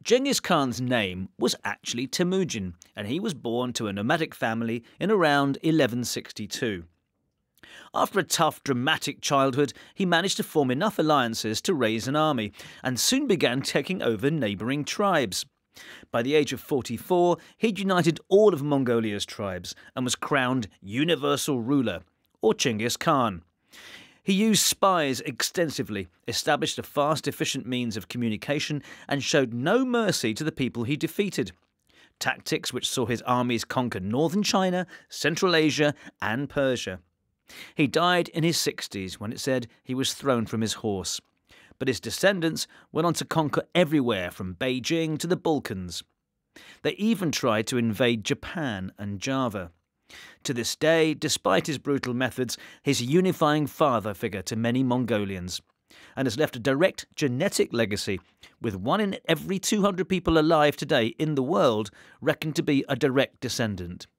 Genghis Khan's name was actually Temujin, and he was born to a nomadic family in around 1162. After a tough, dramatic childhood, he managed to form enough alliances to raise an army, and soon began taking over neighbouring tribes. By the age of 44, he'd united all of Mongolia's tribes and was crowned universal ruler, or Genghis Khan. He used spies extensively, established a fast, efficient means of communication, and showed no mercy to the people he defeated. Tactics which saw his armies conquer northern China, Central Asia, and Persia. He died in his 60s when it said he was thrown from his horse. But his descendants went on to conquer everywhere from Beijing to the Balkans. They even tried to invade Japan and Java. To this day, despite his brutal methods, he's a unifying father figure to many Mongolians, and has left a direct genetic legacy, with 1 in every 200 people alive today in the world reckoned to be a direct descendant.